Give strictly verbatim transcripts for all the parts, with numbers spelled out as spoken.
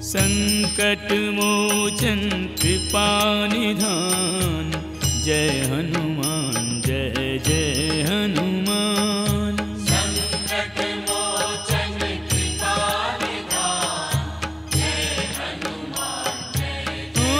संकट मोचन कृपा निधान, जय हनुमान जय जय हनुमान। संकट मोचन कृपा निधान, जय हनुमान जय जय।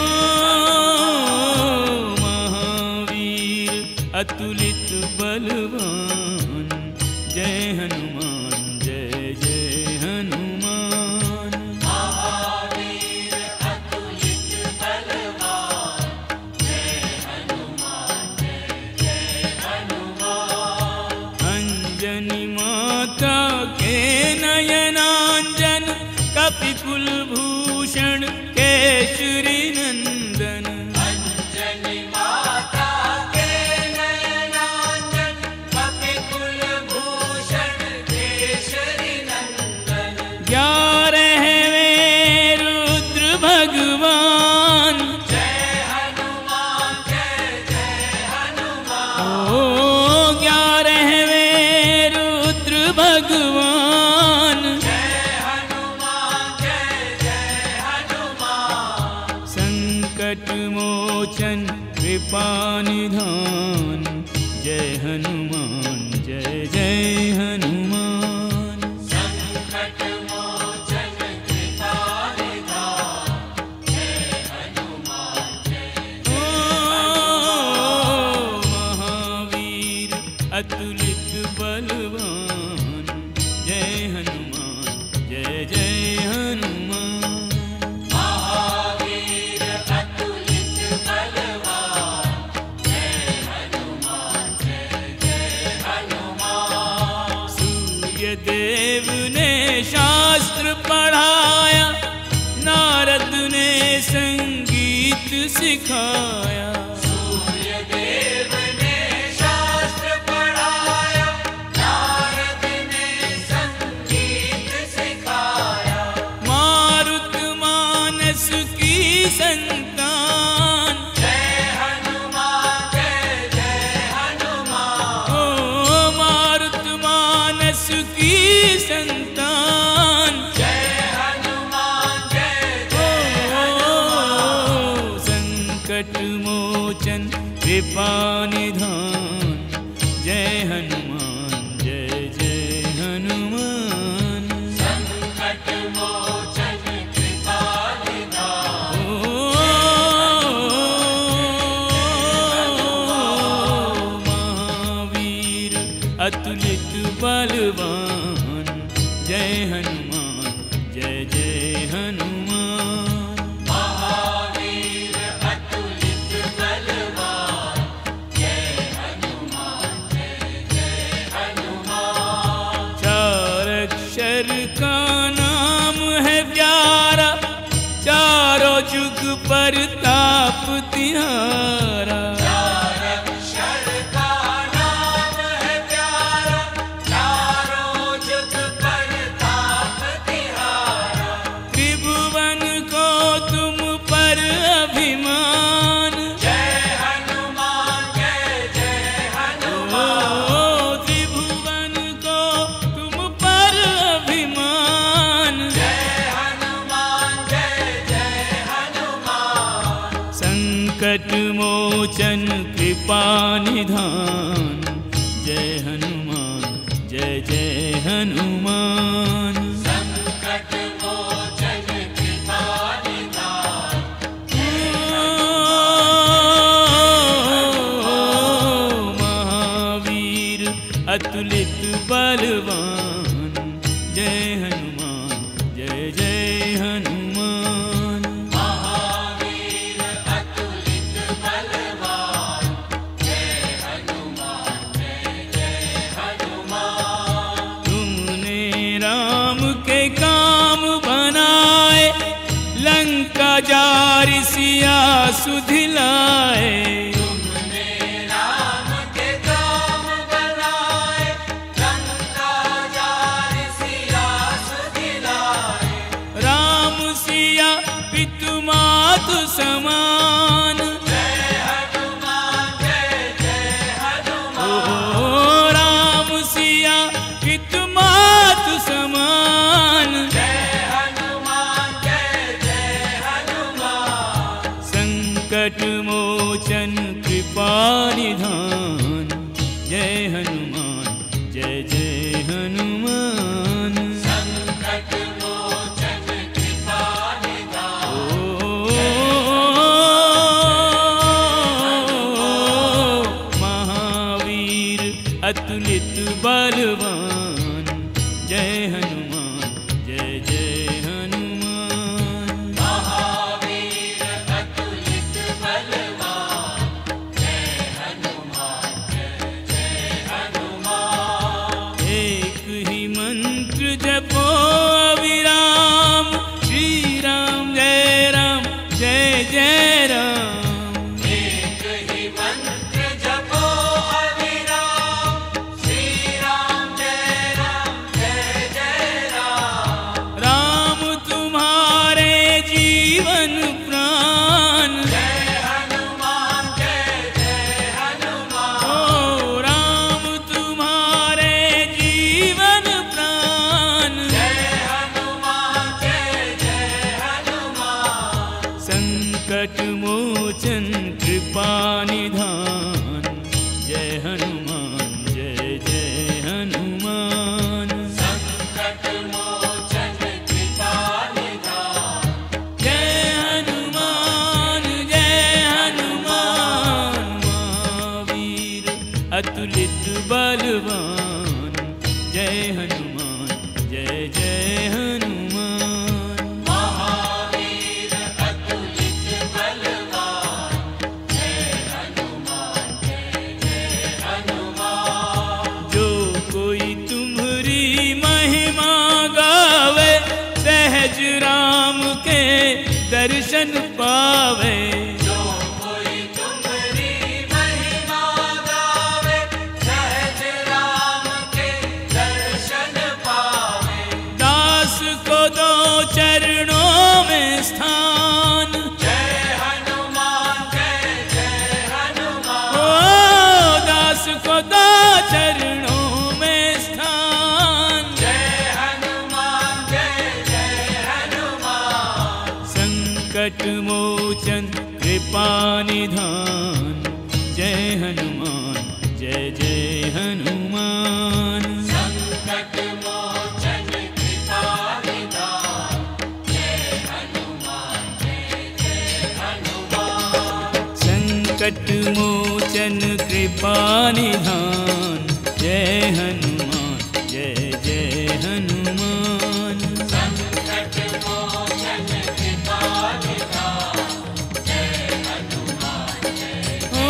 ओ महावीर अतुलित बलवान, जय हनुमान जय जय हनुमान। महावीर अतुलित बलवान, जय हनुमान जय जय हनुमान। अंजनी माता के नयनांजन, कपिकुल भूषण केशरी नंदन। अंजनी माता के नयनांजन, कपिकुल भूषण केशरी नंदन। ग्यारहवें रुद्र भगवान, जय हनुमान जय जय हनुमान। ओ ग्यारहवें रुद्र भगवान। जय हनुमान जय जय हनुमान। संकट मोचन कृपा निधान, जय हनुमान जय जय हनुमान। संकट मोचन कृपा निधान, जय हनुमान जय ओ महावीर अतुलित बलवान, जय हनुमान जय जय हनुमान। महावीर अतुलित बलवान, जय हनुमान जय जय हनुमान। सूर्य देव ने शास्त्र पढ़ाया, नारद ने संगीत सिखाया। सूर्य देव ने शास्त्र पढ़ाया, नारद ने संगीत सिखाया। मारुत मानस की संतान, जय हनुमान जय जय हनुमान। ओ मारुत मानस की संतान। जय हनुमान जय जय ओ संकट मोचन कृपा निधान, जय हनुमान जय जय हनुमान। संकट मोचन कृपा निधान, ओ महावीर अतुलित बलवान, जय हनुमान जय जय हनुमान। महावीर अतुलित बलवान, जय हनुमान जय जय हनुमान। चार अक्षर का नाम है प्यारा, चारों जुग पर ताप तिहारा। चार अक्षर का नाम है प्यारा, चारों जुग पर ताप तिहारा। त्रिभुवन को तुम पर अभिमान, जय हनुमान जय जय ओ हनुमान। त्रिभुवन को तुम पर अभिमान। जय हनुमान जय जय हनुमान। संकट मोचन कृपा निधान, जय हनुमान जय जय हनुमान। संकट मोचन कृपा निधान, ओ महावीर अतुलित बलवान, जय हनुमान जय जय हनुमान। महावीर अतुलित बलवान, जय हनुमान जय जय हनुमान। तुमने राम के काम बनाए, लंका जारी सिया सुधिलाए। तुमने राम के काम बनाए, लंका जारी सिया सुधिलाए। राम सिया पितु मातु समान, जय हनुमान जय जय ओ हनुमान। राम सिया पितु मातु समान। जय हनुमान जय जय जय हनुमान जय जय हनुमान। महावीर अतुलित बलवान जय हनुमान जय जय हनुमान। एक ही मंत्र जपो अविराम, श्री राम जय राम जय जय राम। एक ही मंत्र जपो अविराम, श्री राम जय राम जय जय राम। राम तुम्हारे जीवन प्राण, जय हनुमान जय जय हनुमान। ओ राम तुम्हारे जीवन प्राण। जय हनुमान जय जय हनुमान। संकट मोचन कृपा निधान, जय हनुमान जय जय हनुमान। संकट मोचन कृपा निधान, जय हनुमान जय हनुमान। महावीर अतुलित बलवान, जय हनुमान जय जय हनुमान। महावीर अतुलित बलवान जय हनुमान जय जय हनुमान। जो कोई तुम्हारी महिमा गावे, सहज राम के दर्शन पावे। जो कोई तुम्हारी महिमा गावे, सहज राम के दर्शन पावे। दास को दो चरणों में स्थान, जय हनुमान जय जय हनुमान। ओ दास को दो चरणों में स्थान। जय हनुमान जय जय हनुमान। संकट मोचन कृपा निधान, जय हनुमान जय जय हनुमान। संकट मोचन कृपा निधान, जय हनुमान जय जय हनुमान। संकट मोचन कृपा निधान, जय हनुमान जय जय हनुमान। संकट मोचन कृपा निधान, जय हनुमान जय ओ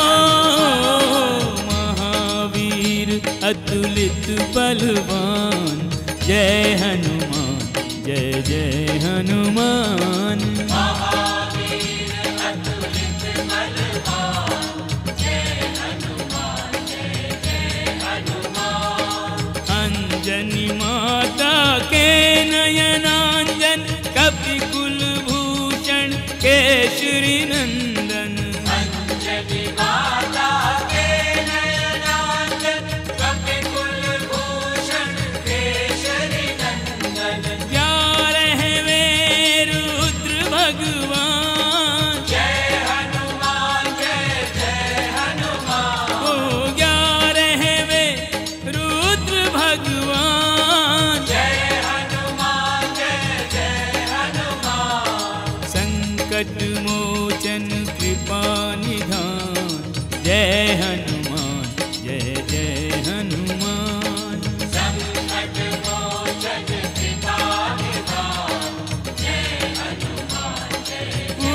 महावीर अतुलित बलवान, जय हनुमान जय जय हनुमान। महावीर अतुलित बलवान, जय हनुमान जय जय हनुमान। अंजनी माता के नयनांजन, कपि कुलभूषण केशरी नंदन। अंजलि माता के नयनांजन, कपि कुलभूषण केशरी नंदन। प्यारे हैं वे रुद्र भगवान, जय हनुमान जय जय हनुमान। ओ ग्यारह हैं वे रुद्र भगवान। जय हनुमान जय जय हनुमान। संकट मोचन कृपा निधान, जय हनुमान जय जय हनुमान। संकट मोचन कृपा निधान, जय हनुमान जय ओ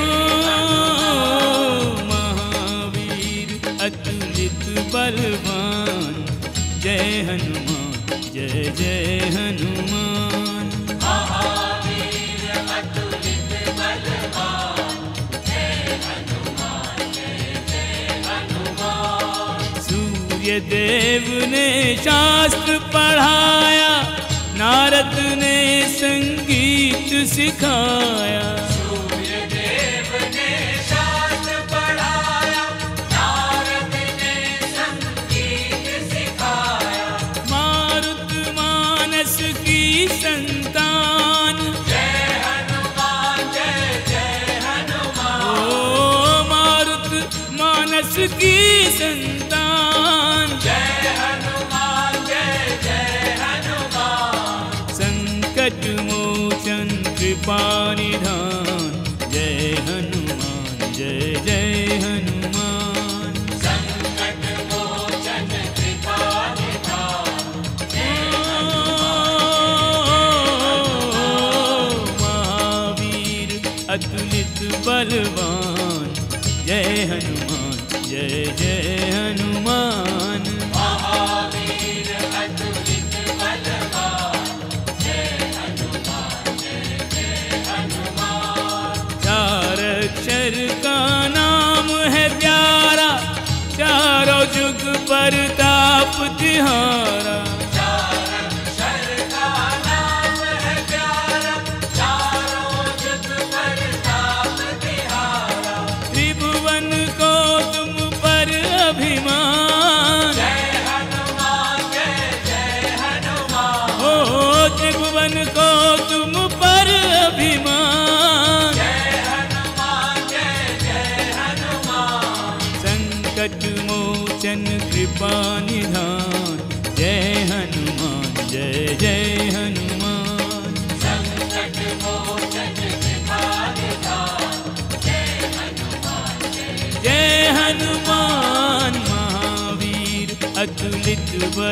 महावीर अतुलित बलवान, जय हनुमान जय जय हनुमान। महावीर अतुलित बलवान, जय हनुमान जय जय हनुमान। सूर्य देव ने शास्त्र पढ़ाया, नारद ने संगीत सिखाया। सूर्य देव ने शास्त्र पढ़ाया, नारद ने संगीत सिखाया। मारुत मानस की संतान, जय हनुमान जय जय हनुमान। ओ मारुत मानस की संतान। जय हनुमान जय जय हनुमान। संकट मोचन कृपा निधान, जय हनुमान जय जय हनुमान। संकट मोचन कृपा निधान, जय बलवान। जय हनुमान जय जय हनुमान। महावीर अतुलित बलवान। जय हनुमान जय जय हनुमान। चार अक्षर का नाम है प्यारा, चारों जुग परताप तिहारा। चार अक्षर का नाम है प्यारा, चारों जुग परताप तिहारा। त्रिभुवन को तुम पर अभिमान। जय हनुमान जय जय हनुमान। ओ त्रिभुवन को तुम पर अभिमान। जय हनुमान जय जय हनुमान। संकट मोचन कृपा निधान। जय हनुमान जय जय हनुमान। संकट मोचन कृपा निधान। जय हनुमान जय जय हनुमान। महावीर अतुलित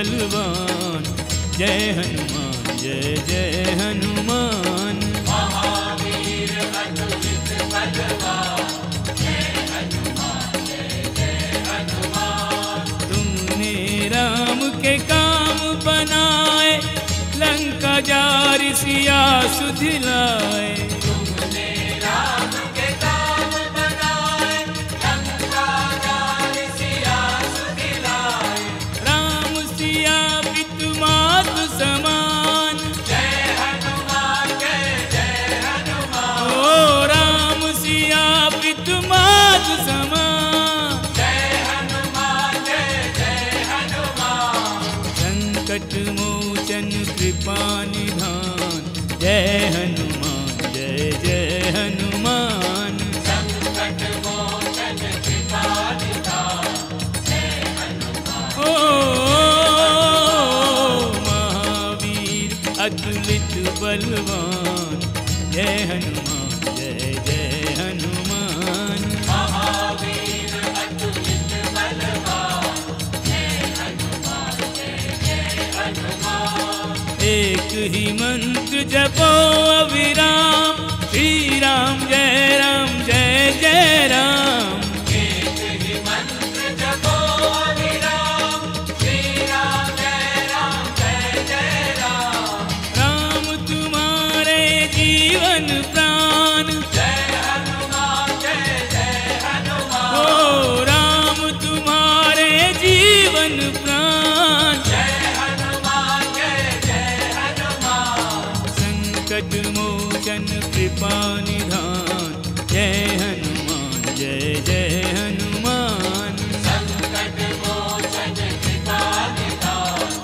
बलवान। जय हनुमान जय जय हनुमान। महावीर अतुलित बलवान। जय हनुमान जय जय हनुमान। तुमने राम के काम बनाए, लंका जारी सिया सुधिलाए। तुमने राम के काम बनाए, लंका जारी सिया सुधिलाए। राम सिया पितु मातु समान। जय हनुमान जय जय हनुमान। ओ राम सिया पितु मातु समान। जय हनुमान जय जय हनुमान। संकट मोचन कृपा निधान। जय हनुमान जय जय हनुमान। संकट मोचन कृपा निधान। जय हनुमान। ओ महावीर अतुलित बलवान। जय हनुमान जय जय हनुमान। महावीर अतुलित बलवान। जय हनुमान जय जय हनुमान। एक ही मंत्र जपो अविराम। श्री राम जय राम जय जय राम। एक ही मंत्र जपो अविराम। श्री राम जय राम जय जय राम। राम तुम्हारे जीवन प्राण। जय हनुमान जय जय हनुमान। ओ राम तुम्हारे जीवन प्राण। जय हनुमान जय जय हनुमान। संकट मोचन कृपा निधान। जय हनुमान जय जय हनुमान। संकट मोचन कृपा निधान।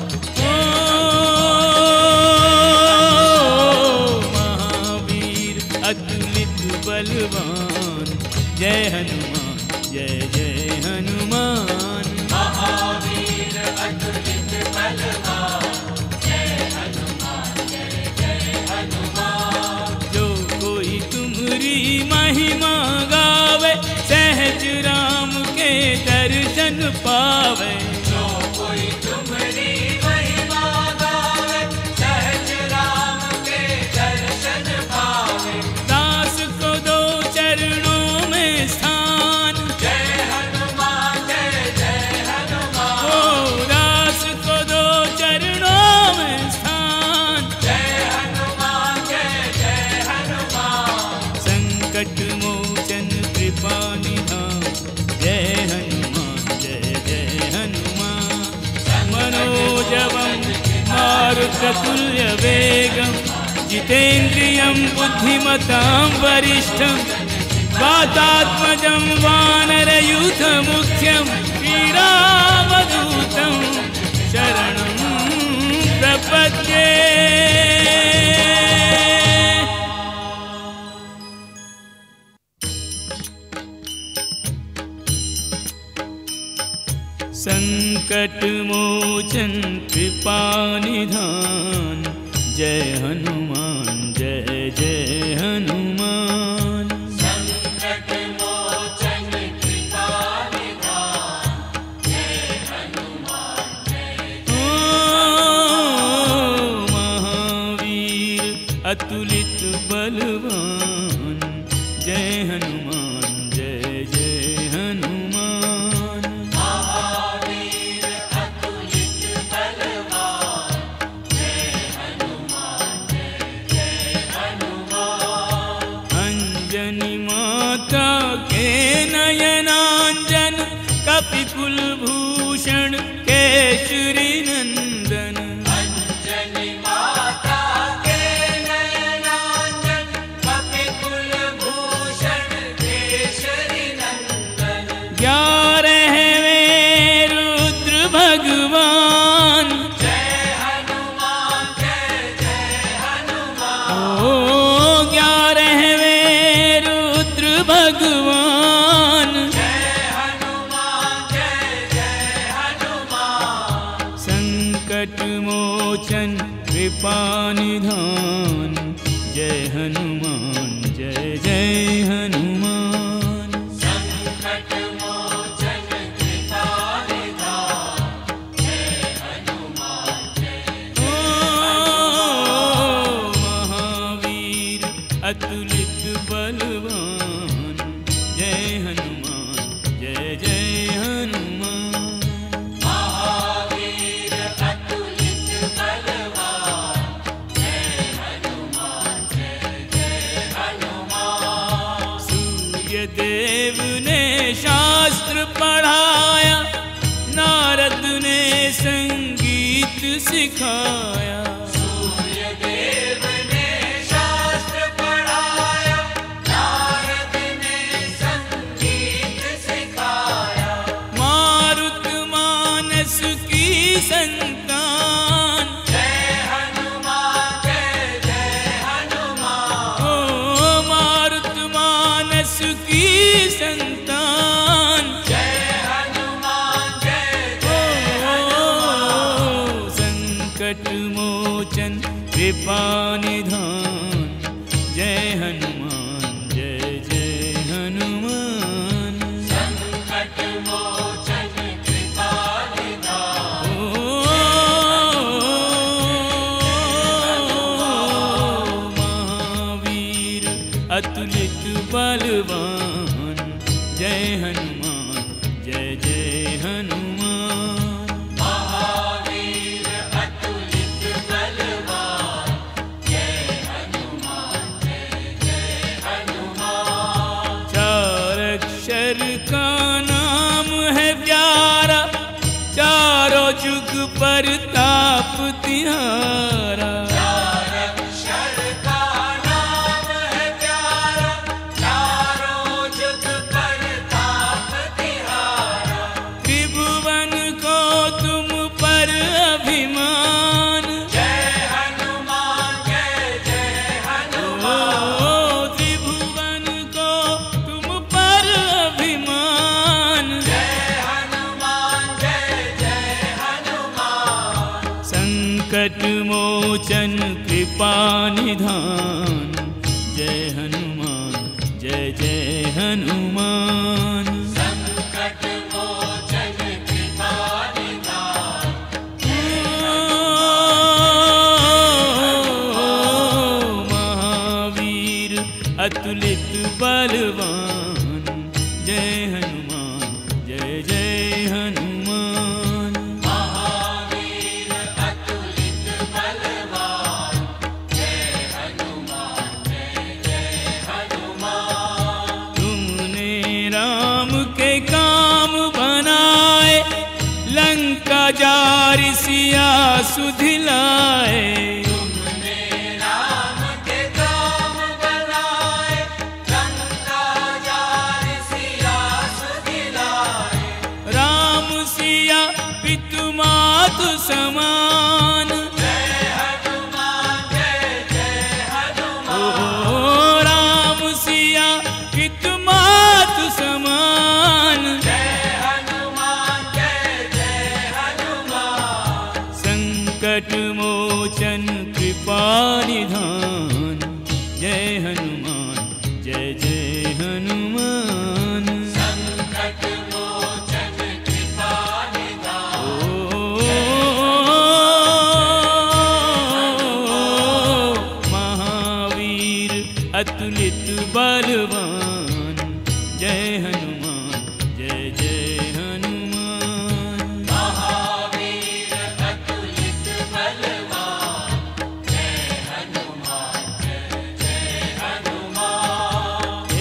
ओ महावीर अतुलित बलवान। जय हनुमान जय जय हनुमान। महावीर अतुलित बलवान। जय हनुमान जय जय हनुमान। जो कोई तुम्हारी महिमा गावे, सहज राम के दर्शन पावे। जो कोई तुम्हारी महिमा गावे, सहज राम के दर्शन पावे। दास को दो चरणों में स्थान। जय हनुमान जय जय हनुमान। ओ दास को दो चरणों में स्थान। जय हनुमान जय जय हनुमान। संकट मोचन कृपा निधान। जय हनुमान जय जय हनुमान। मनोजवं मारुततुल्य वेगं, जितेन्द्रियं बुद्धिमतां वरिष्ठं। वातात्मजं वानरयूथमुख्यं, श्रीरामदूतं शरणं प्रपद्ये। संकट मोचन कृपा निधान। जय हनुमान जय जय हनुमान। संकट मोचन कृपा निधान। जय हनुमान जय ओ महावीर अतुलित बलवान। जय हनुमान मोचन कृपा निधान जय हनुमान जय जय हनुमान। संकट मोचन कृपा निधान जय हनुमान जय जय हनुमान। महावीर अतुलित बलवान जय हनुमान जय जय हनुमान। महावीर अतुलित बलवान जय हनुमान जय जय हनुमान। सूर्य देव ने शास्त्र पढ़ाया, नारद ने संगीत सिखाया। सूर्य देव ने शास्त्र पढ़ाया, नारद ने संगीत सिखाया। मारुत मानस की संतान जय हनुमान जय जय हनुमान। ओ मारुत मानस की संतान जय हनुमान जय जय हनुमान। संकट मोचन कृपा निधान जय हनुमान जय जय हनुमान। संकट मोचन कृपा निधान ओ महावीर अतुलित बलवान जय हनुमान जय जय हनुमान। महावीर अतुलित बलवान जय हनुमान जय जय हनुमान। चार अक्षर का नाम है प्यारा, चारों जुग पर ताप तिहारा। चार अक्षर का नाम है प्यारा, चारों जुग पर ताप तिहारा। त्रिभुवन को तुम पर अभिमान, जय हनुमान जय जय हनुमान। ओ त्रिभुवन को तुम पर अभिमान। जय हनुमान जय जय हनुमान। संकट मोचन कृपा निधान जय हनुमान जय जय हनुमान। संकट मोचन कृपा निधान महावीर अतुलित बलवान जय हनुमान जय जय हनुमान। महावीर अतुलित बलवान जय हनुमान जय जय हनुमान। तुमने राम के काम बनाए, लंका जारी सिया सुधिलाए। तुमने राम के काम बनाए, लंका जारी सिया सुधिलाए। राम सिया पितु मातु समान, जय हनुमान जय जय ओ हनुमान। राम सिया पितु मातु समान। जय हनुमान जय जय हनुमान। संकट मोचन कृपा निधान जय हनुमान जय जय हनुमान। संकट मोचन कृपा निधान महावीर अतुलित बलवान जय हनुमान जय जय हनुमान। महावीर अतुलित बलवान जय हनुमान जय जय हनुमान।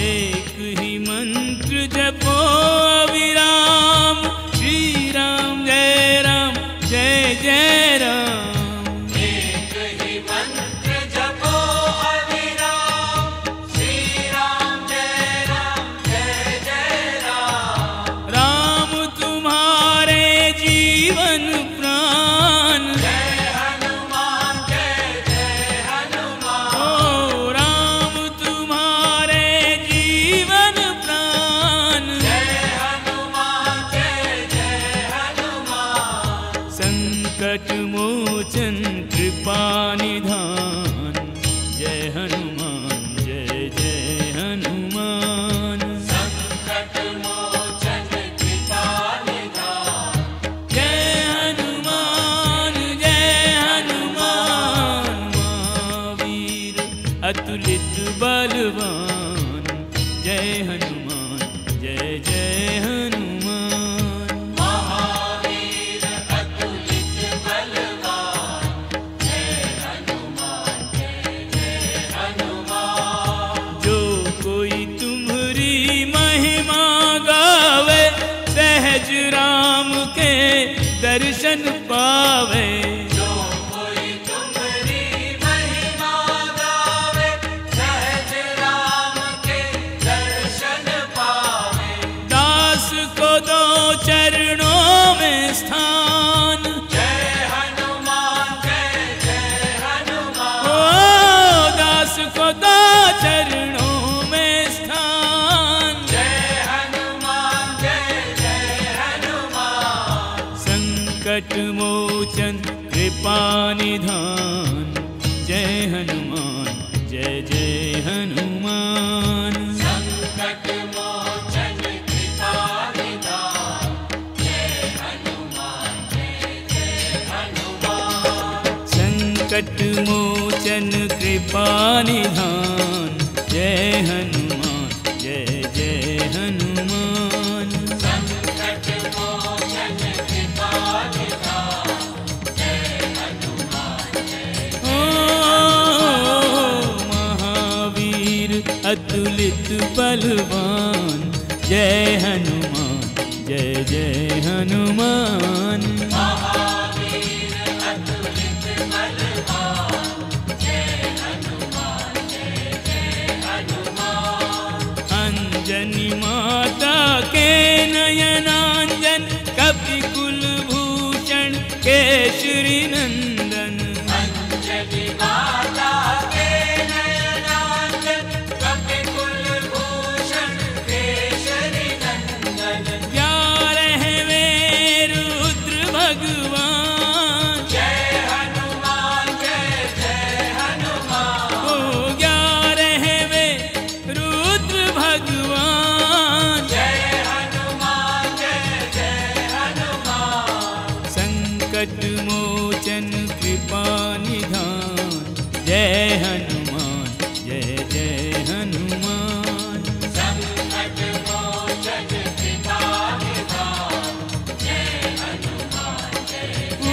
कृपा निधान। जय हनुमान जय जय हनुमान। संकट मोचन कृपा निधान। जय हनुमान जय हनुमान। महावीर अतुलित बलवान। जय हनुमान जय जय हनुमान। महावीर अतुलित बलवान। जय हनुमान जय जय हनुमान। जो कोई तुम्हारी महिमा गावे, सहज राम के दर्शन पावे। जो कोई तुम्हारी महिमा गावे, सहज राम के दर्शन पावे। दास को दो चरणों में स्थान। जय हनुमान जय जय हनुमान। ओ दास को दो चरणों में स्थान। जय हनुमान जय जय हनुमान। संकट मोचन कृपा निधान। जय हनुमान जय जय हनुमान। संकट मोचन कृपा निधान। जय हनुमान जय जय हनुमान। संकट मोचन कृपा निधान। जय हनुमान जय जय हनुमान। संकट मोचन कृपा निधान। जय हनुमान जय ओ महावीर अतुलित बलवान। जय हनुमान जय जय हनुमान। महावीर अतुलित बलवान। जय हनुमान जय जय हनुमान। अंजनी माता के नयनांजन, कपि कुलभूषण केशरी नंदन। अंजलि माता के नयनांजन, कपि कुलभूषण केशरी नंदन। ग्यारहवें रुद्र भगवान। जय हनुमान जय जय हनुमान। ओ ग्यारहवें रुद्र भगवान। जय हनुमान जय जय हनुमान। संकट मोचन कृपा निधान। जय हनुमान जय जय हनुमान। संकट मोचन कृपा निधान। जय हनुमान जय ओ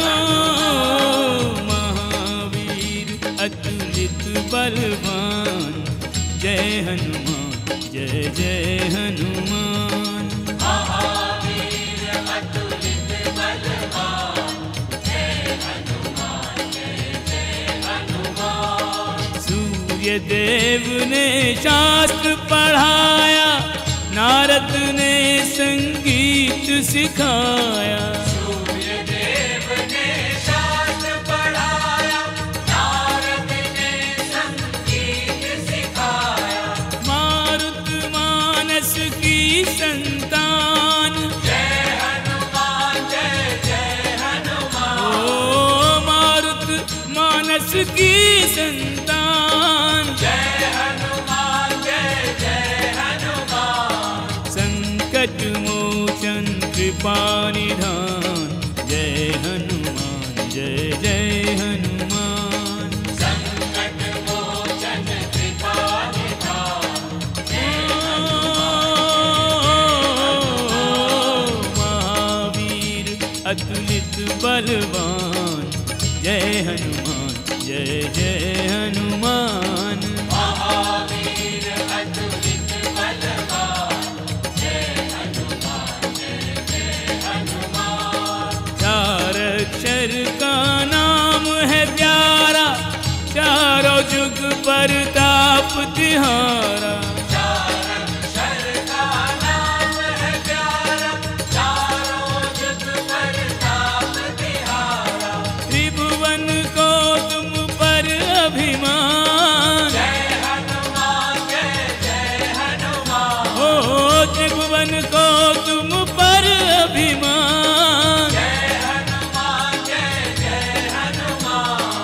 महावीर अतुलित बलवान। जय हनुमान जय जय हनुमान। महावीर अतुलित बलवान। जय हनुमान जय जय हनुमान। सूर्य देव ने शास्त्र पढ़ाया, नारद ने संगीत सिखाया। सूर्य देव ने शास्त्र पढ़ाया, नारद ने संगीत सिखाया। मारुत मानस की संतान। जय हनुमान जय जय हनुमान। ओ मारुत मानस की संतान। जय हनुमान जय जय हनुमान। संकट मोचन कृपा निधान। जय हनुमान जय जय हनुमान। संकट मोचन कृपा निधान। महावीर अतुलित बलवान। जय हनुमान जय जय हनुमान। महावीर अतुलित बलवान। जय हनुमान जय जय हनुमान। चार अक्षर का नाम है प्यारा, चारों जुग परताप तिहारा। चार अक्षर का नाम है प्यारा, चारों जुग परताप तिहारा। त्रिभुवन को तुम पर अभिमान। जय हनुमान जय जय हनुमान। ओ त्रिभुवन को तुम पर अभिमान। जय हनुमान जय जय हनुमान।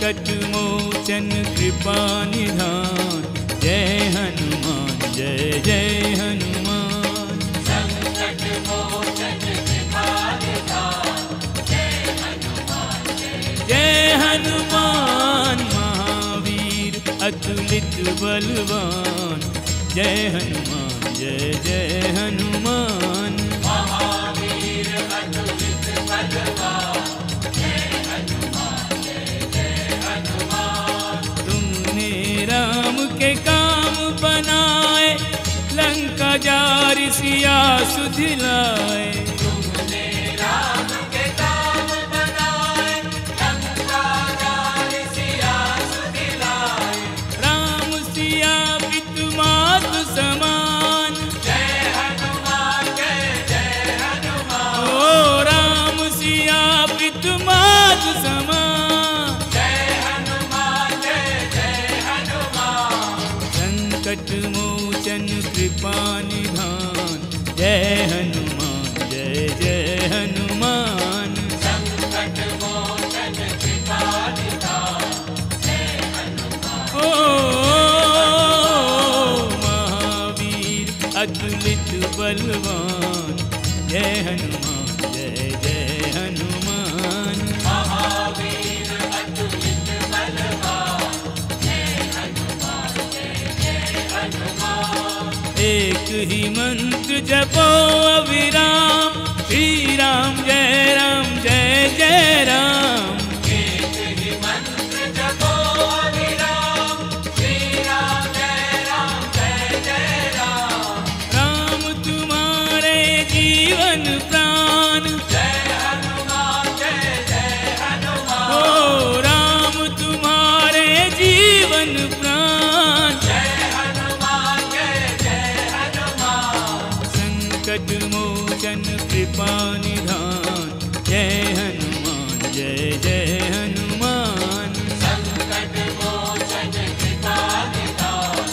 संकट मोचन कृपा निधान जय हनुमान जय जय हनुमान। संकट मोचन कृपा निधान जय हनुमान जय हनुमान महावीर अतुलित बलवान जय हनुमान जय जय हनुमान। महावीर अतुलित बलवान जय हनुमान जय जय हनुमान। तुमने राम के काम बनाए लंका जारी सिया सुधिलाए। तुमने राम के काम बनाए लंका जारी सिया सुधिलाए। राम सिया पितु मातु समान जय हनुमान जय जय हनुमान। ओ राम सिया पितु मातु समान जय हनुमान जय जय हनुमान। संकट मोचन कृपा निधान जय हनुमान जय जय हनुमान। संकट मोचन कृपा निधान जय हनुमान। ओ महावीर अतुलित बलवान जय हनुमान जय जय हनुमान। महावीर अतुलित बलवान जय हनुमान जय जय हनुमान। एक ही मंत्र जपो अविराम श्री राम जय राम जय जय राम। एक ही मंत्र जपो अविराम श्री राम जय राम जय जय राम। राम तुम्हारे जीवन प्राण जय हनुमान जय जय हनुमान। ओ राम तुम्हारे जीवन प्राण जय हनुमान जय जय हनुमान। संकट मोचन कृपा निधान जय हनुमान जय जय हनुमान। संकट मोचन कृपा निधान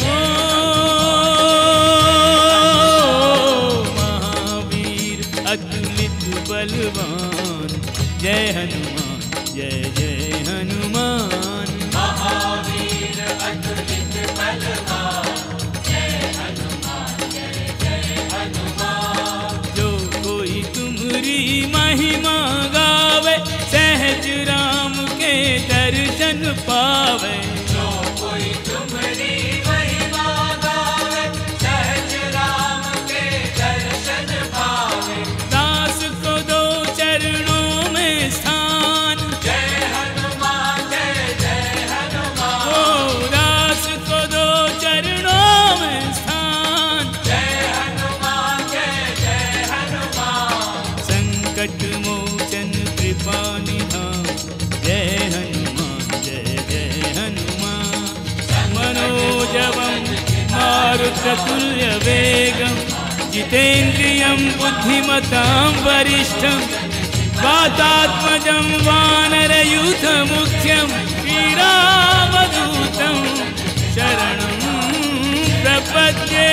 ओ महावीर अतुलित बलवान जय हनुमान जय जय हनुमान। महावीर अतुलित बलवान जय हनुमान जय जय हनुमान। जो कोई तुम्हारी महिमा गावे सहज राम के दर्शन पावे। जो कोई तुम्हारी महिमा गावे सहज राम के दर्शन पावे। दास को दो चरणों में स्थान जय हनुमान जय जय हनुमान। ओ दास को दो चरणों में स्थान। जय हनुमान जय जय हनुमान। संकट मोचन कृपा निधान जय हनुमान जय जय हनुमान। मनोजवं मारुततुल्य वेगं जितेन्द्रियं बुद्धिमतां वरिष्ठं वातात्मजं वानरयूथमुख्यं श्रीरामदूतं शरणं प्रपद्ये।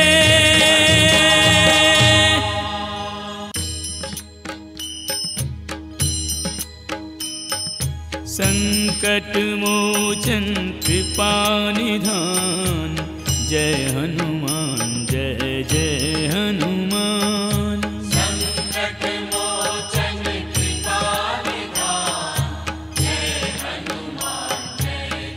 संकट मोचन कृपा निधान जय हनुमान जय जय हनुमान। संकट मोचन कृपा निधान जय हनुमान जय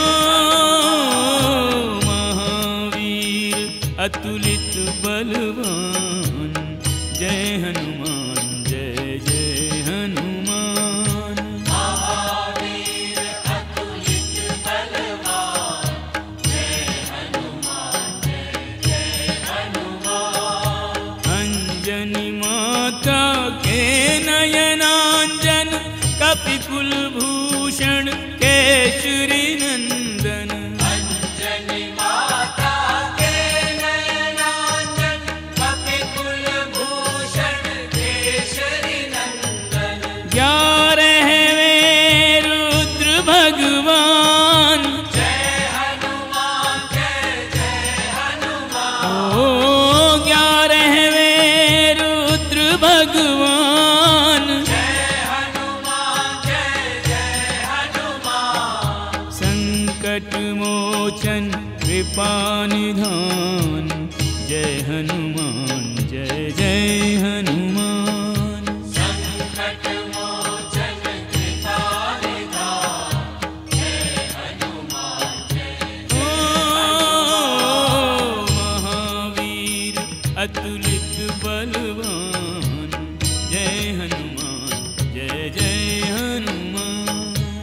ओ महावीर अतुलित बलवान जय हनुमान जय जय हनुमान। महावीर अतुलित बलवान जय हनुमान जय जय हनुमान। अंजनी माता के नयनांजन कपिकुल भूषण केशरी नंदन। अंजनी माता के नयनांजन कपिकुल भूषण केशरी नंदन। ग्यारहवें रुद्र भगवान जय हनुमान जय जय हनुमान। ओ ग्यारहवें रुद्र भगवान। जय हनुमान जय जय हनुमान। मोचन कृपा निधान जय हनुमान जय जय हनुमान। संकट मोचन कृपा निधान जय हनुमान जय ओ महावीर अतुलित बलवान जय हनुमान जय जय हनुमान।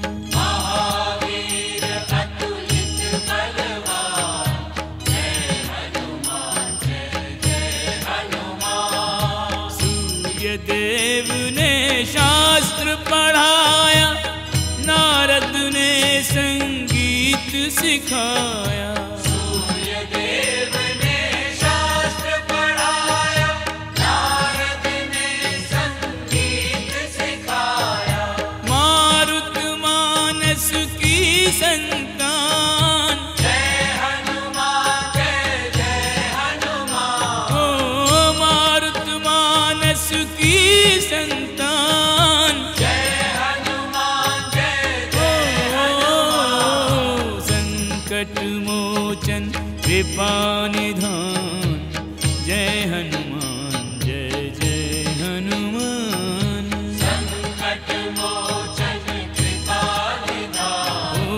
महावीर अतुलित बलवान जय हनुमान जय जय हनुमान। सूर्य देव ने शास्त्र पढ़ाया, नारद ने संगीत सिखाया। सूर्य देव ने शास्त्र पढ़ाया, नारद ने संगीत सिखाया। मारुत मानस की संतान जय हनुमान जय जय हनुमान। ओ मारुत मानस की संतान जय हनुमान जय जय हनुमान। संकट मोचन कृपा निधान जय हनुमान जय जय हनुमान। संकट मोचन कृपा निधान ओ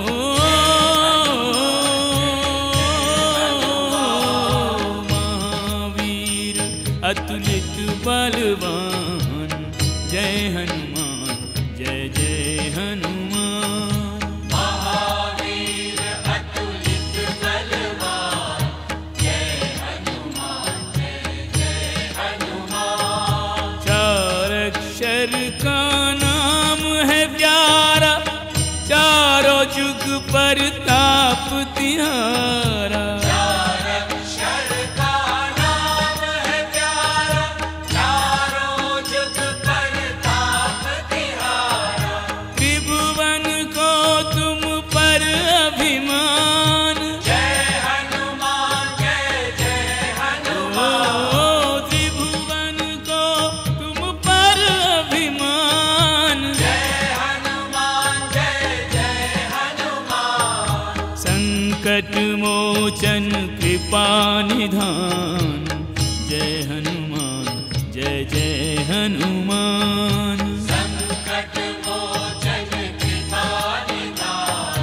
महावीर अतुलित बलवान जय हनुमान जय जय हनुमान। महावीर अतुलित बलवान जय हनुमान जय जय हनुमान। चार अक्षर का नाम है प्यारा, चारों जुग पर ताप तिहारा। चार अक्षर का नाम है प्यारा, चारों जुग पर ताप तिहारा। त्रिभुवन को तुम पर अभिमान, जय हनुमान जय जय हनुमान। ओ त्रिभुवन को तुम पर अभिमान। जय हनुमान जय जय हनुमान। संकट मोचन कृपा निधान जय हनुमान जय जय हनुमान। संकट मोचन कृपा निधान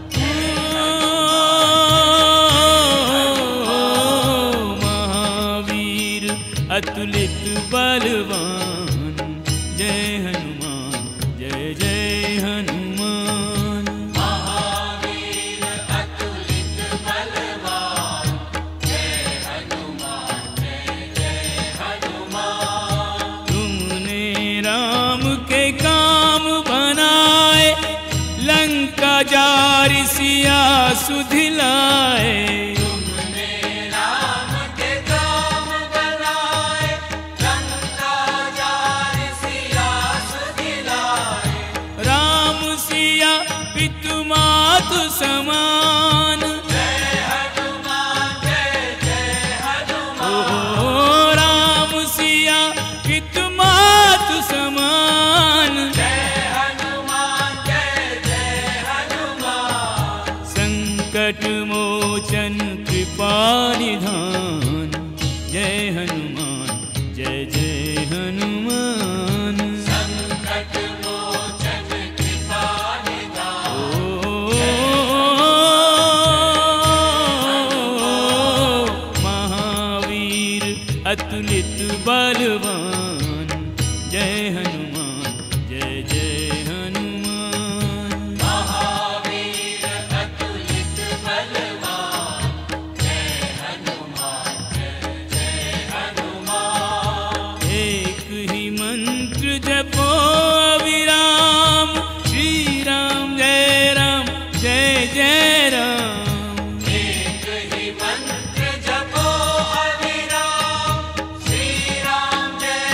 महावीर अतुलित बलवान जय हनुमान जय जय हनुमान। महावीर अतुलित बलवान जय हनुमान जय जय हनुमान। तुमने राम के काम बनाए, लंका जारी सिया सुधिलाए। तुमने राम के काम बनाए, लंका जारी सिया सुधिलाए। राम सिया पितु मातु समान, जय हनुमान जय जय ओ हनुमान। राम सिया पितु मातु समान। जय हनुमान जय जय हनुमान। संकट मोचन कृपा निधान जय हनुमान जय जय हनुमान। संकट मोचन कृपा निधान महावीर अतुलित बलवान जय हनुमान जय जय हनुमान। महावीर अतुलित बलवान जय हनुमान जय जय हनुमान। एक ही मंत्र जपो अविराम, श्री राम जय राम जय जय राम। एक ही मंत्र जपो अविराम, श्री राम जय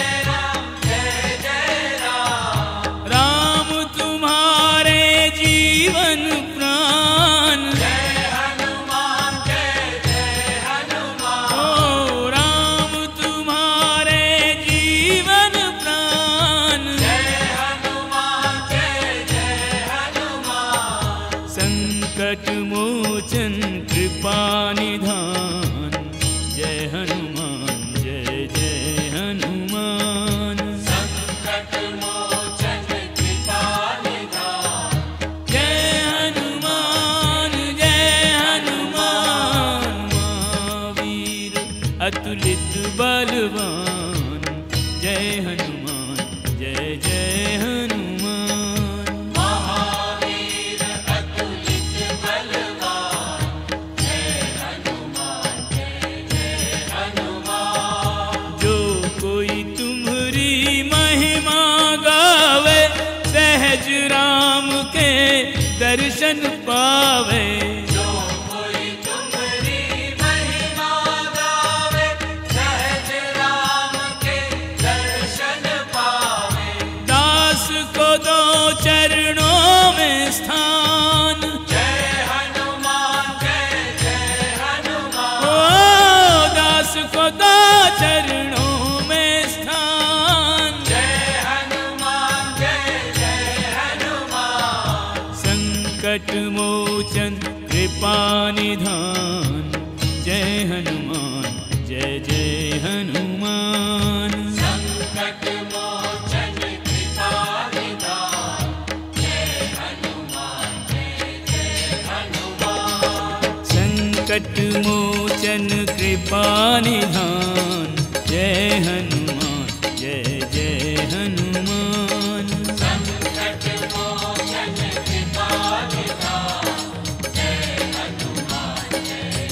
संकट मोचन कृपा निधान जय हनुमान जय जय हनुमान। संकट मोचन कृपा निधान जय हनुमान जय हनुमान। महावीर अतुलित बलवान जय हनुमान जय जय हनुमान। महावीर अतुलित बलवान जय हनुमान जय जय हनुमान। जो कोई तुम्हारी महिमा गावे सहज राम के दर्शन पावे। जो कोई तुम्हारी महिमा गावे सहज राम के दर्शन पावे। दास को दो चरणों में स्थान जय हनुमान जय जय हनुमान। ओ दास को दो चरणों में स्थान। जय हनुमान जय जय हनुमान। संकट मोचन कृपा निधान जय हनुमान जय जय हनुमान। संकट मोचन कृपा निधान जय हनुमान जय जय हनुमान। संकट मोचन कृपा निधान जय हनुमान जय जय हनुमान। संकट मोचन कृपा निधान जय हनुमान जय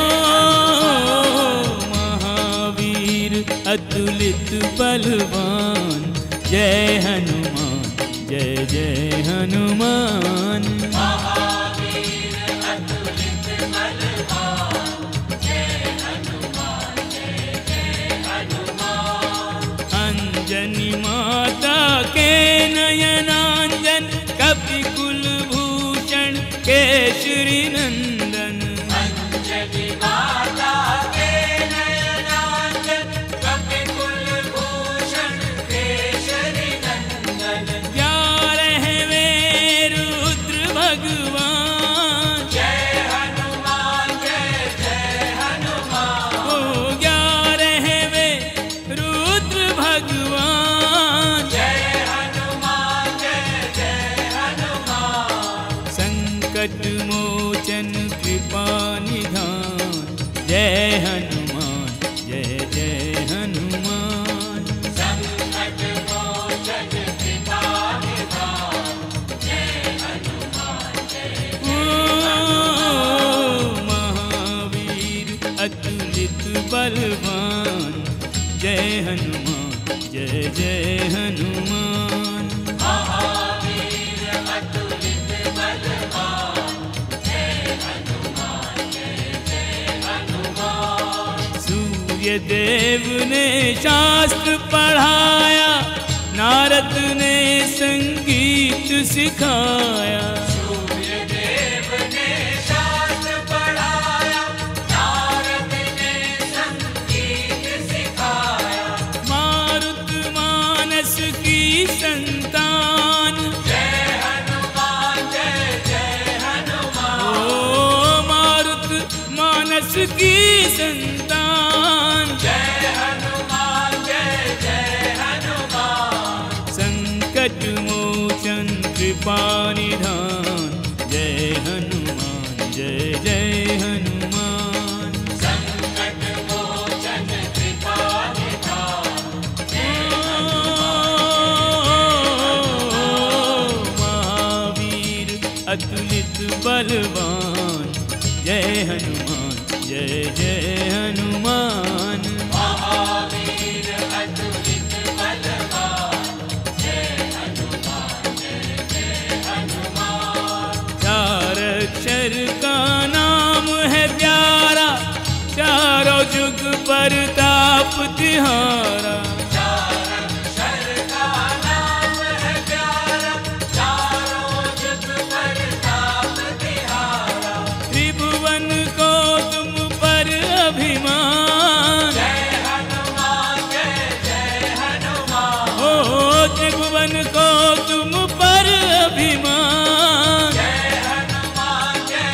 ओ महावीर अतुलित बलवान जय हनुमान जय जय हनुमान। महावीर अतुलित बलवान जय हनुमान जय जय हनुमान। अंजनी माता के नयनांजन कपि कुलभूषण केशरी नंदन। अंजलि माता के नयनांजन कपि कुलभूषण केशरी नंदन। ग्यारहवें रुद्र भगवान जय हनुमान जय जय हनुमान। ओ ग्यारहवें रुद्र भगवान। जय हनुमान जय जय हनुमान। संकट मोचन कृपा निधान जय हनुमान जय जय हनुमान। संकट मोचन कृपा निधान जय हनुमान जय ओ महावीर अतुलित बलवान जय हनुमान जय जय हनुमान। महावीर अतुलित बलवान जय हनुमान जय जय हनुमान। सूर्य देव ने शास्त्र पढ़ाया नारद ने संगीत सिखाया। सूर्य देव ने शास्त्र पढ़ाया नारद ने संगीत सिखाया। मारुत मानस की संतान जय हनुमान जय जय हनुमान। ओ मारुत मानस की संतान। जय हनुमान जय जय हनुमान। संकट मोचन कृपा निधान जय हनुमान जय जय हनुमान। संकट मोचन कृपा निधान ओ महावीर अतुलित बलवान जय हनुमान जय जय हनुमान। महावीर अतुलित बलवान जय हनुमान जय जय हनुमान। चार अक्षर का नाम है प्यारा चारों जुग परताप तिहारा। चार अक्षर का नाम है प्यारा चारों जुग परताप तिहारा। त्रिभुवन को तुम पर अभिमान। जय हनुमान जय जय हनुमान। ओ त्रिभुवन को तुम पर अभिमान। जय हनुमान जय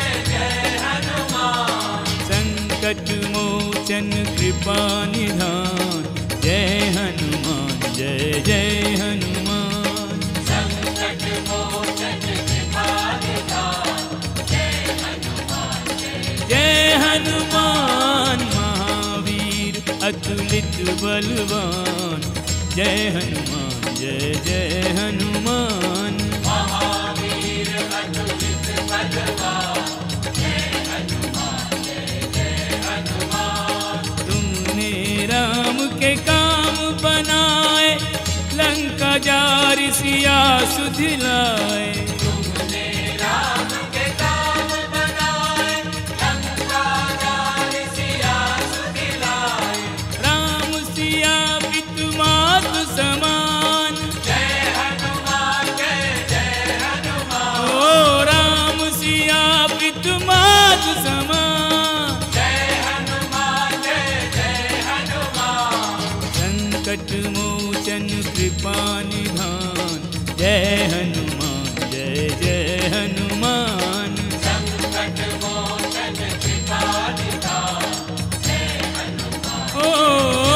अतुलित बलवान। जय हनुमान जय जय हनुमान। महावीर अतुलित बलवान। जय हनुमान जय जय हनुमान। तुमने राम के काम बनाए, लंका जारी सिया सुधिलाए। तुमने राम के काम बनाए, लंका जारी सिया सुधिलाए। राम सिया पितु मातु समान। जय हनुमान जय जय हनुमान। ओ राम सिया पितु मातु समान। जय हनुमान जय जय हनुमान। संकट मोचन कृपा निधान। जय हनुमान जय जय हनुमान। संकट मोचन कृपा निधान। जय हनुमान। ओ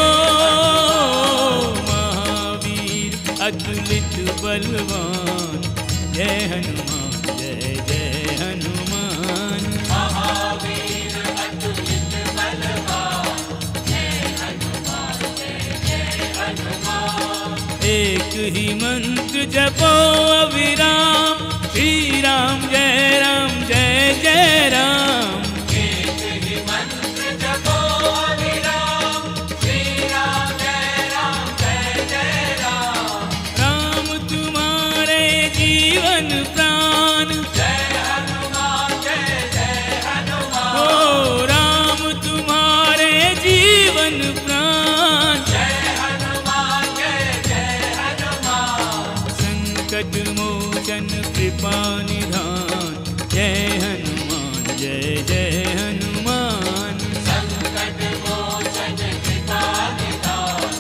महावीर अतुलित बलवान। जय हनुमान जय जय हनुमान। महावीर अतुलित बलवान। जय हनुमान जय जय हनुमान। एक ही मंत्र जपो अविराम। श्री राम जय राम जय जय राम। एक ही मंत्र जपो अविराम। श्री राम जय राम जय जय राम। राम तुम्हारे जीवन प्राण। जय हनुमान जय जय हनुमान। ओ राम तुम्हारे जीवन प्राण। जय हनुमान जय जय हनुमान। संकट मोचन कृपा निधान। जय हनुमान जय जय हनुमान। संकट मोचन कृपा निधान।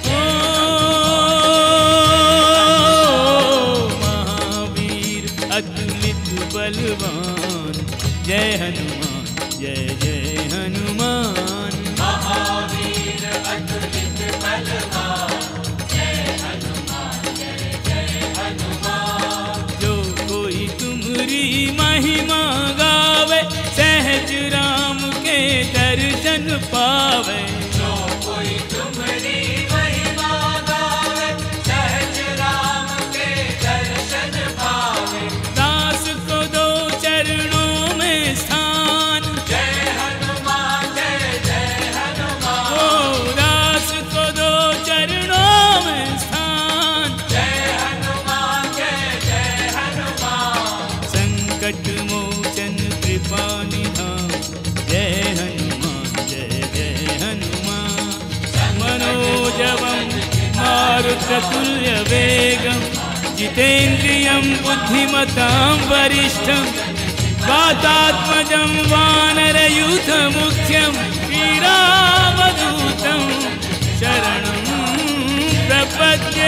ओ महावीर अतुलित बलवान। जय हनुमान जय जय हनुमान। महावीर अतुलित बलवान। जय हनुमान जय जय हनुमान। जो कोई तुम्हारी महिमा गावे, सहज राम के दर्शन पावे। जो कोई तुम्हारी महिमा गावे, सहज राम के दर्शन पावे। दास को दो चरणों में स्थान। जय हनुमान जय जय हनुमान। ओ दास को दो चरणों में स्थान। जय हनुमान जय जय हनुमान। संकट मोचन कृपा निधान। जय हनुमान जय जय हनुमान। मनोजवं मारुततुल्य वेगं, जितेन्द्रियं बुद्धिमतां वरिष्ठं। वातात्मजं वानरयूथमुख्यं, श्रीरामदूतं शरणं प्रपद्ये।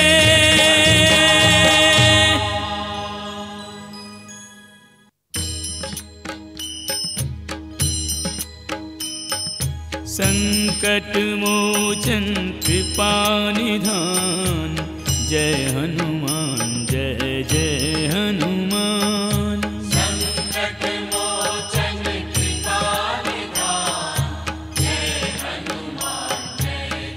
संकट मोचन कृपा निधान। जय हनुमान जय जय हनुमान। संकट मोचन कृपा निधान। जय हनुमान जय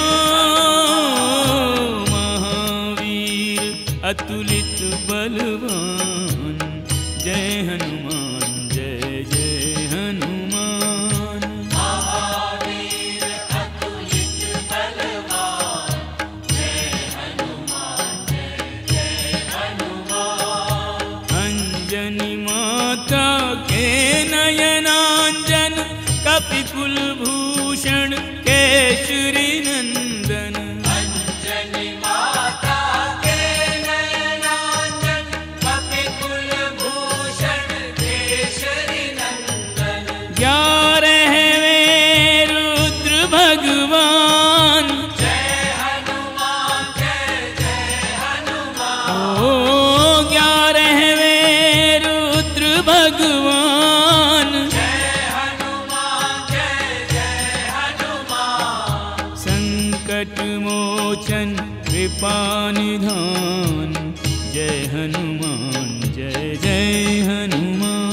ओ महावीर अतुलित बलवान। जय हनुमान जय जय हनुमान। महावीर अतुलित बलवान। जय हनुमान जय जय हनुमान। अंजनी माता के नयनांजन, कपिकुल भूषण केशरी नंदन। अंजनी माता के नयनांजन, कपिकुल भूषण केशरी नंदन। ग्यारहवें रुद्र भगवान। जय हनुमान जय जय हनुमान। ओ ग्यारहवें रुद्र भगवान। जय हनुमान जय जय हनुमान। संकट मोचन कृपा निधान। जय हनुमान जय जय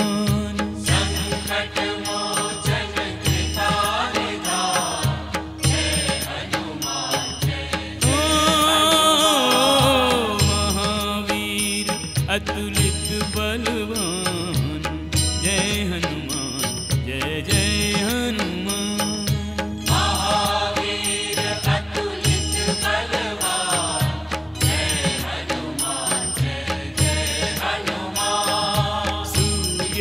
हनुमान। संकट मोचन कृपा निधान।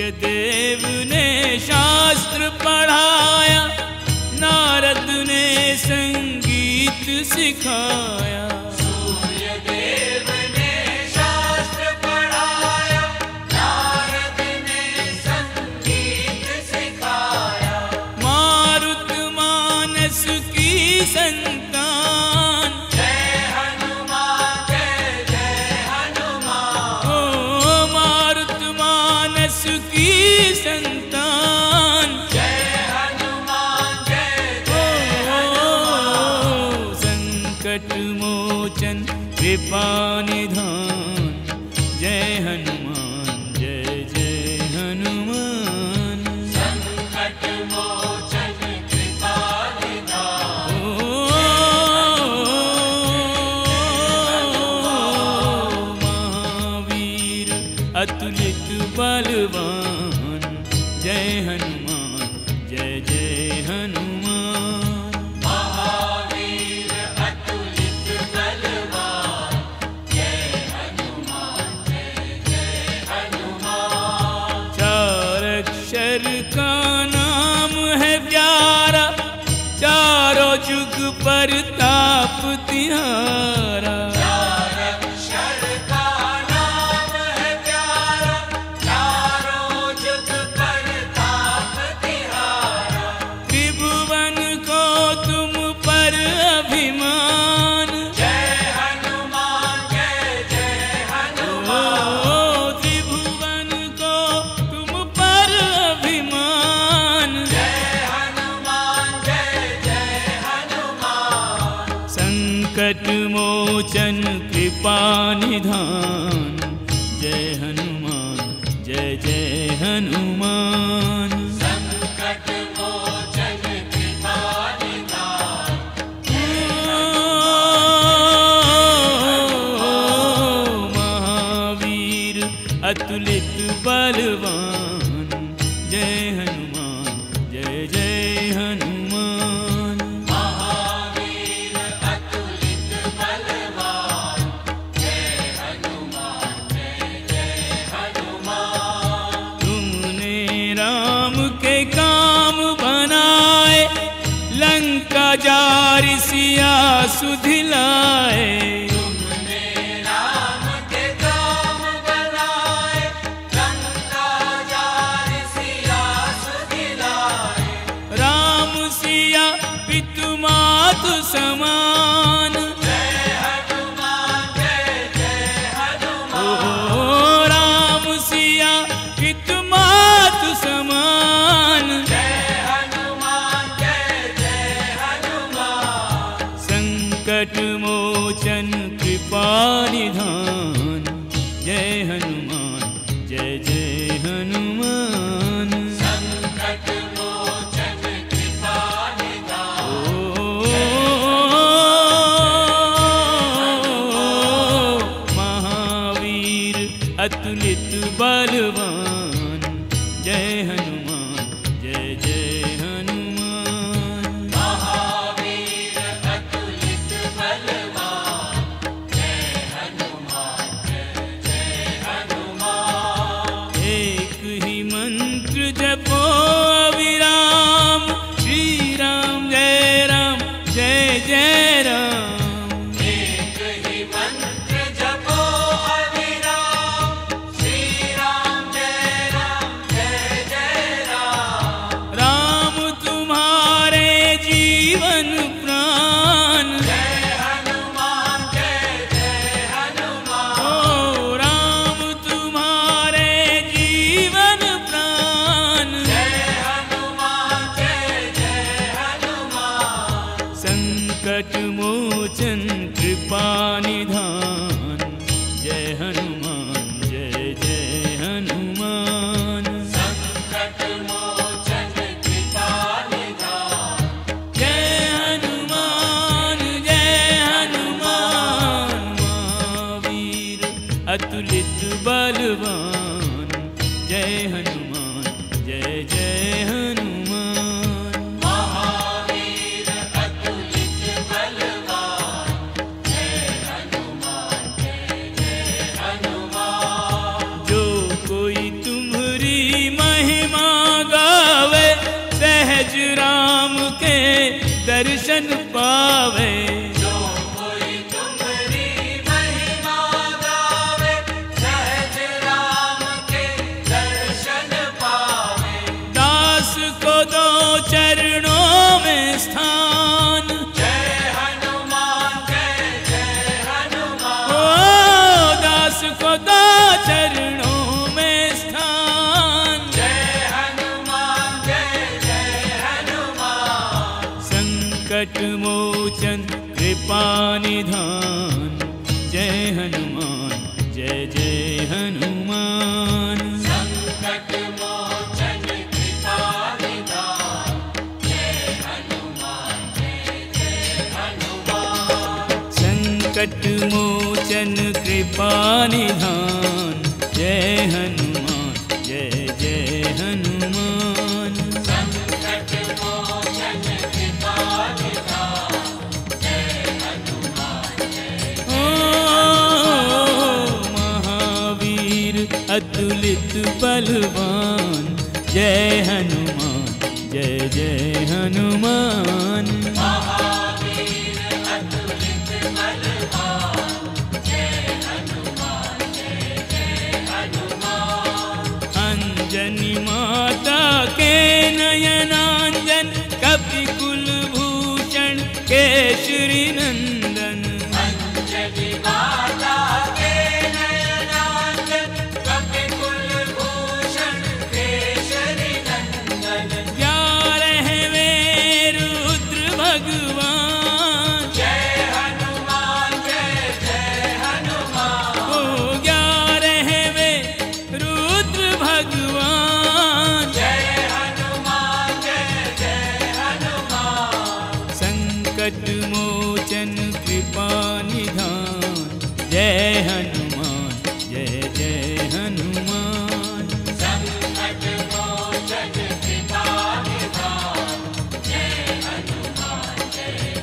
सूर्यदेव ने शास्त्र पढ़ाया, नारद ने संगीत सिखाया। सूर्यदेव ने शास्त्र पढ़ाया, नारद ने संगीत सिखाया। मारुत मानस की संतान, जय हनुमान जय जय हनुमान। ओ मारुत मानस की संतान, जय हनुमान जय जय हनुमान। संकट मोचन कृपा निधान, जय हनुमान जय जय हनुमान। संकट मोचन कृपा निधान, ओ महावीर अतुलित बलवान, जय हनुमान जय जय हनुमान। महावीर अतुलित बलवान, जय हनुमान जय जय हनुमान। चार अक्षर का नाम है प्यारा, चारों जुग पर ताप तिहारा। चार अक्षर का नाम है प्यारा, चारों जुग पर ताप तिहारा। त्रिभुवन को तुम पर अभिमान, जय हनुमान जय जय ओ हनुमान। त्रिभुवन को तुम पर अभिमान। जय हनुमान जय जय हनुमान। संकट मोचन कृपा निधान, जय हनुमान जय जय हनुमान। संकट मोचन कृपा निधान, महावीर अतुलित बलवान, जय हनुमान जय जय हनुमान। महावीर अतुलित बलवान, जय हनुमान जय जय हनुमान। तुमने राम के काम बनाए, लंका जारी सिया सुधिलाए। तुमने राम के काम बनाए, लंका जारी सिया सुधिलाए। राम सिया पितु मातु समान, जय हनुमान जय जय ओ हनुमान। राम सिया पितु मातु समान। जय हनुमान जय जय हनुमान। संकट मोचन कृपा निधान, जय हनुमान जय जय हनुमान। संकट मोचन कृपा निधान, महावीर अतुलित बलवान, जय हनुमान जय जय हनुमान। महावीर अतुलित बलवान, जय हनुमान जय जय हनुमान। एक ही मंत्र जपो अविराम, श्री राम जय राम जय जय राम। एक ही मंत्र जपो अविराम, श्री राम जय राम जय जय राम। राम तुम्हारे जीवन प्राण, जय हनुमान जय जय हनुमान। ओ राम तुम्हारे जीवन प्राण। जय हनुमान जय जय हनुमान। संकट मोचन कृपा निधान, जय हनुमान जय जय हनुमान। संकट मोचन कृपा निधान, जय हनुमान जय हनुमान। महावीर अतुलित बलवान, जय हनुमान जय जय हनुमान। महावीर अतुलित बलवान, जय हनुमान जय जय हनुमान। जो कोई तुम्हारी दर्शन पावे। जो कोई तुम्हारी महिमा गावे, सहज राम के दर्शन पावे। दास को दो चरणों में स्थान, जय हनुमान जय जय हनुमान। ओ दास को दो चरणों में स्थान, जय हनुमान जय जय हनुमान। संकट मोचन कृपा निधान, जय हनुमान जय जय हनुमान। संकट मोचन कृपा निधान, जय हनुमान जय जय हनुमान। संकट मोचन कृपा निधान, जय हनुमान जय जय हनुमान। संकट मोचन कृपा निधान, जय हनुमान जय ओ महावीर अतुलित बलवान, जय हनुमान जय जय हनुमान। महावीर अतुलित बलवान, जय हनुमान जय जय हनुमान। अंजनी माता के नयनांजन, कपि कुलभूषण केशरी नंदन। अंजनी माता के नयनांजन, कपि कुलभूषण केशरी नंदन। ग्यारहवें रुद्र भगवान, जय हनुमान जय जय हनुमान। ओ ग्यारहवें रुद्र भगवान। जय हनुमान जय जय हनुमान। संकट मोचन कृपा निधान, जय हनुमान जय जय हनुमान। संकट मोचन कृपा निधान, जय हनुमान जय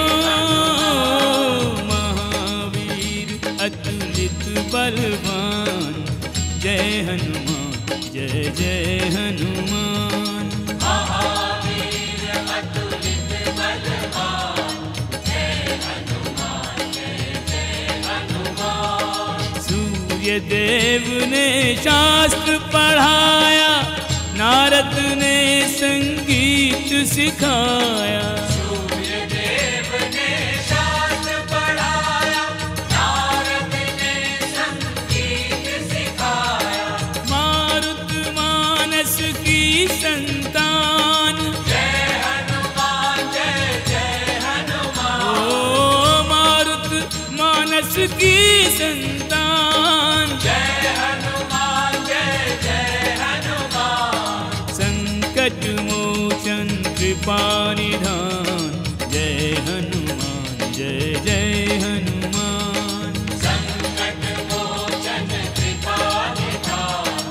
ओ महावीर अतुलित बलवान, जय हनुमान जय जय हनुमान। महावीर अतुलित बलवान, जय हनुमान जय जय हनुमान। सूर्य देव ने शास्त्र पढ़ाया, नारद ने संगीत सिखाया। सूर्य देव ने शास्त्र पढ़ाया, नारद ने संगीत सिखाया। मारुत मानस की संतान, जय हनुमान जय जय हनुमान। ओ मारुत मानस की संतान। जय हनुमान जय जय हनुमान। संकट मोचन कृपा निधान, जय हनुमान जय जय हनुमान। संकट मोचन कृपा निधान,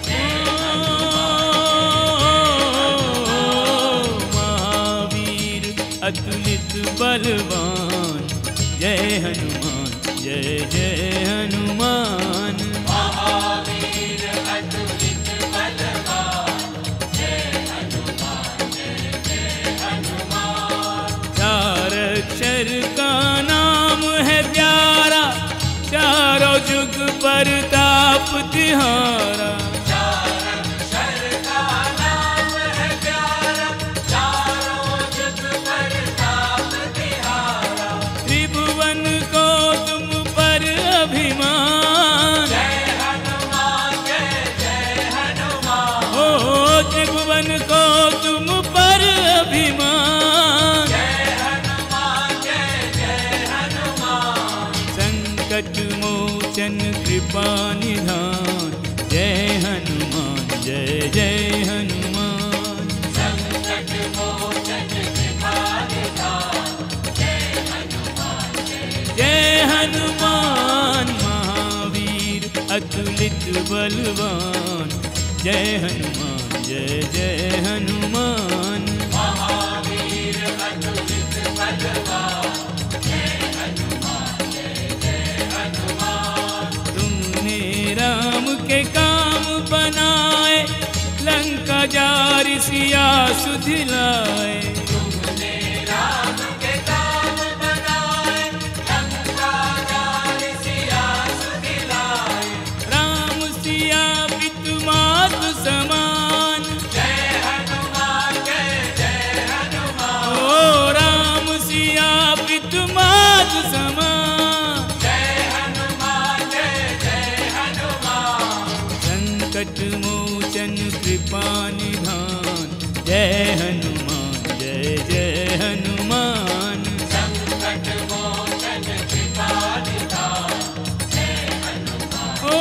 ओ महावीर अतुलित बलवान, जय हनुमान जय जय हनुमान। महावीर अतुलित बलवान, जय हनुमान जय जय हनुमान। चार अक्षर का नाम है प्यारा, चारों जुग परताप तिहारा। चार अक्षर का नाम है प्यारा, चारों जुग परताप तिहारा। त्रिभुवन को तुम पर अभिमान, जय हनुमान जय जय हनुमान। ओ त्रिभुवन को तुम पर अभिमान। जय हनुमान जय जय हनुमान। संकट मोचन कृपा निधान, जय हनुमान जय जय हनुमान। संकट मोचन कृपा निधान, जय हनुमान जय जय हनुमान महावीर अतुलित बलवान, जय हनुमान जय जय हनुमान। महावीर अतुलित बलवान, जय हनुमान जय जय हनुमान। तुमने राम के काम बनाए, लंका जारी सिया सुधिलाए। तुमने राम कृपा निधान। जय हनुमान जय जय हनुमान। संकट मोचन कृपा निधान जय हनुमान। ओ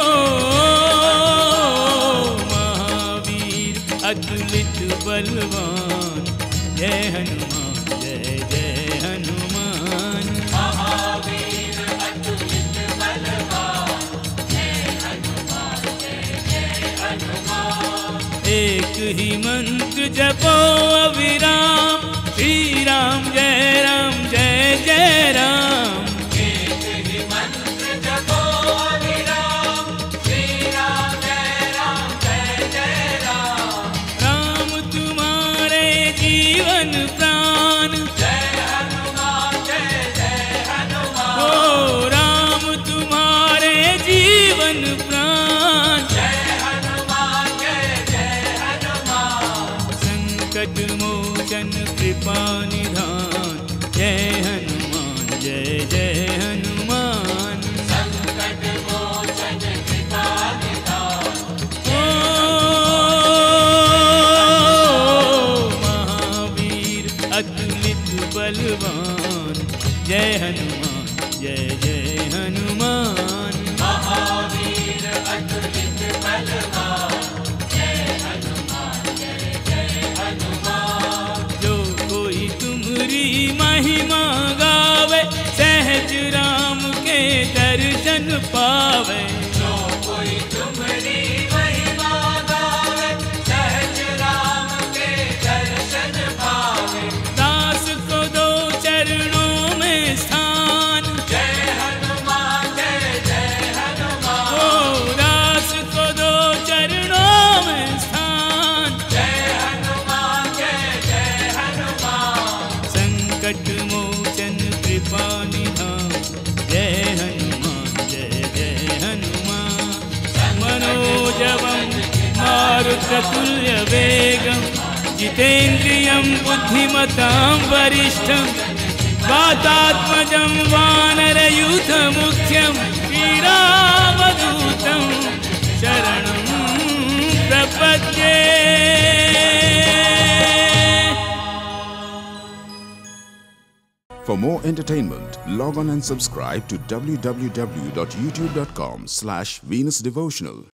महावीर अतुलित बलवान। जय हनुमान जय जय हनुमान। महावीर अतुलित बलवान जय हनुमान जय जय हनुमान। एक ही मंत्र जपो अविराम। श्री राम जय राम जय जय राम। एक ही मंत्र जपो अविराम। श्री राम जय राम जय जय राम। राम तुम्हारे जीवन प्राण। जय हनुमान जय जय हनुमान। ओ राम तुम्हारे जीवन प्राण। जय हनुमान जय जय हनुमान। संकट मोचन कृपा निधान। जय हनुमान जय जय हनुमान। संकट मोचन कृपा निधान। ओ महावीर अतुलित बलवान। जय हनुमान जय जय हनुमान। महावीर अतुलित बलवान। जय हनुमान जय जय हनुमान। जो कोई तुम्हारी महिमा गावे। सहज राम के दर्शन पावे। जो कोई तुम्हारी महिमा गावे। सहज राम के दर्शन पावे। दास को दो चरणों में स्थान। जय हनुमान जय जय हनुमान। ओ दास को दो चरणों में स्थान। जय हनुमान जय जय हनुमान। संकट मोचन कृपा निधान। जय हनुमान जय जय हनुमान। मनोजवं मारुततुल्यवेगं। जितेन्द्रियं बुद्धिमतां वरिष्ठं। वातात्मजं वानरयूथमुख्यं। श्रीरामदूतं शरणं प्रपद्ये। For more entertainment, log on and subscribe to w w w dot youtube dot com slash Venus Devotional.